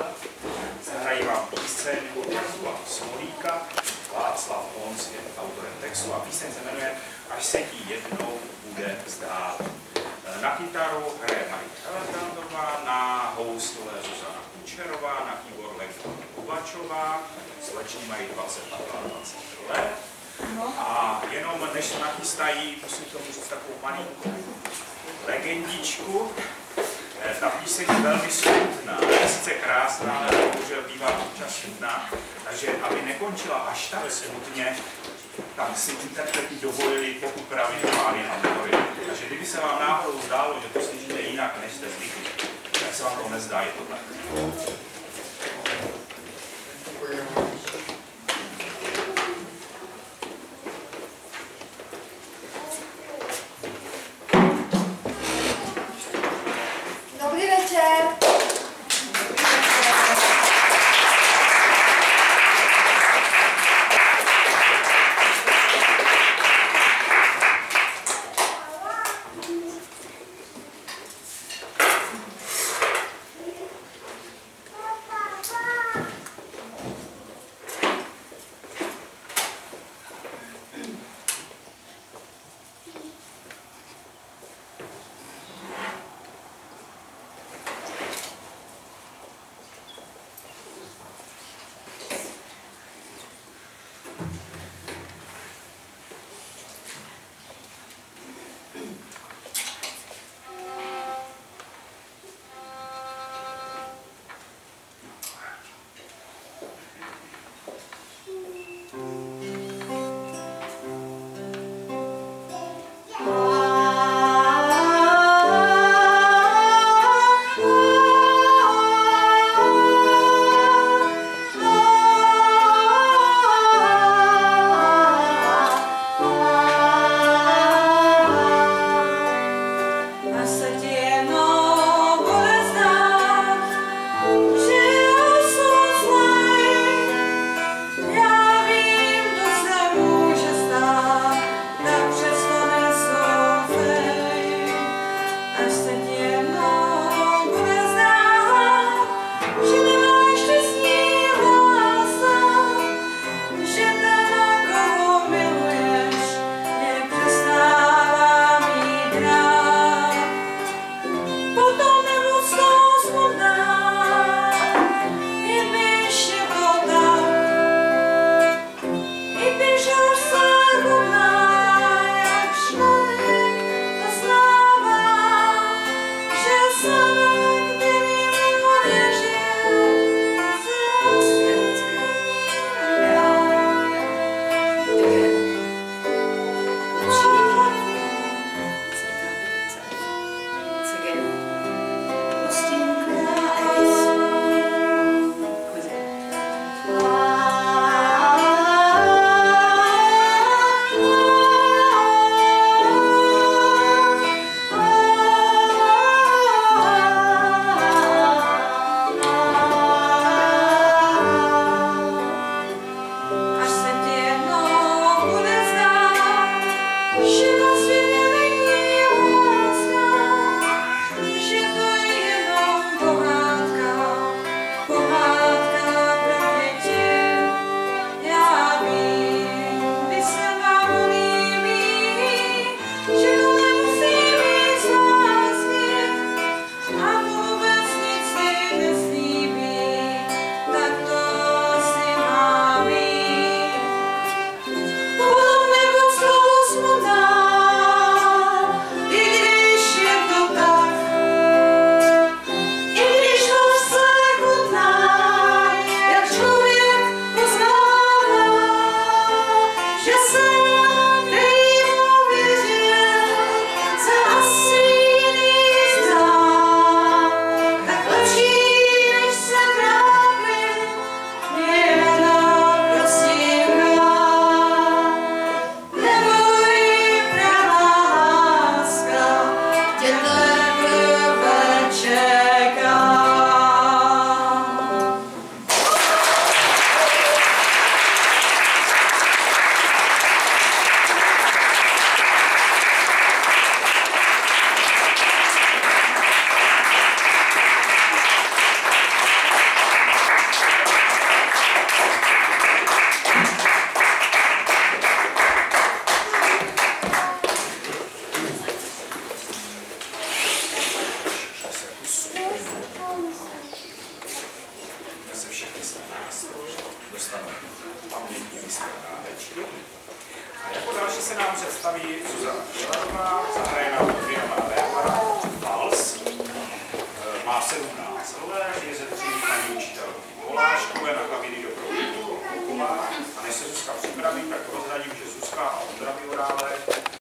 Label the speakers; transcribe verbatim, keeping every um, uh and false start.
Speaker 1: Zahrají vám píseň od Jakuba Smolíka. Václav Hons je autorem textu a píseň se jmenuje Až se ti jednou bude zdát. Na kytaru hraje Marika Eletrandová, na housle Zuzana Kučerová, na keyboard Lenka Kubačová. Sleční mají dvacet a dvacet let. A jenom než se nachystají, musím tomu říct takovou malinkou legendičku. Ta píseň je velmi smutná, je sice krásná, ale bohužel bývá občas smutná, takže aby nekončila až tak smutně, tam si interpreti dovolili popravit pány a motory. Takže kdyby se vám náhodou zdálo, že to slyšíte jinak, než jste zvyklí, tak se vám to nezdá, je to tak.
Speaker 2: Dobrý večer.
Speaker 1: pamětní vyskladávečky. A jako další se nám představí Zuzana Pilarová, zahraje nám dvěma Lévara, vals, má sedmnáct let, je ze tří paní učitelky Voláškové, na klavíry doprovodí Koková. A než se Zuzka připraví, tak prozradím, že Zuzka a Ondra Biorále